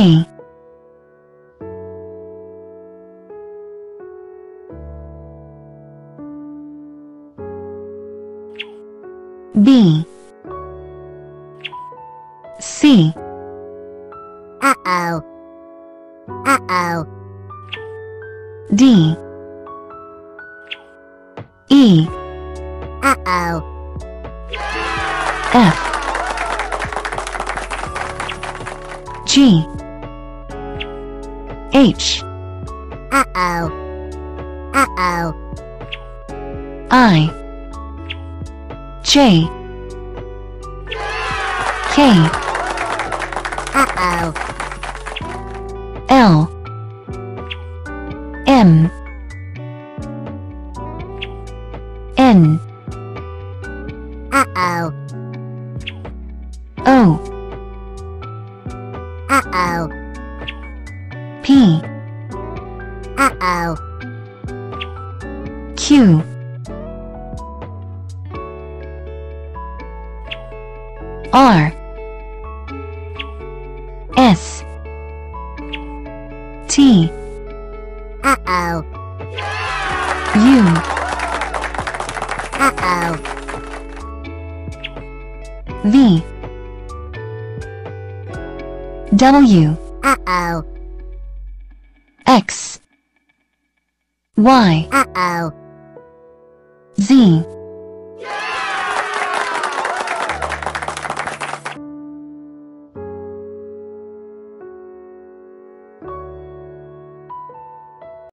A B C Uh-oh. Uh-oh. D E Uh-oh. F G H Uh-oh. Uh-oh. I J K Uh-oh. L M N Uh-oh. O Uh-oh. P Uh-oh. Q R S T Uh-oh. U Uh-oh. V W Uh-oh. X Y Uh-oh. Z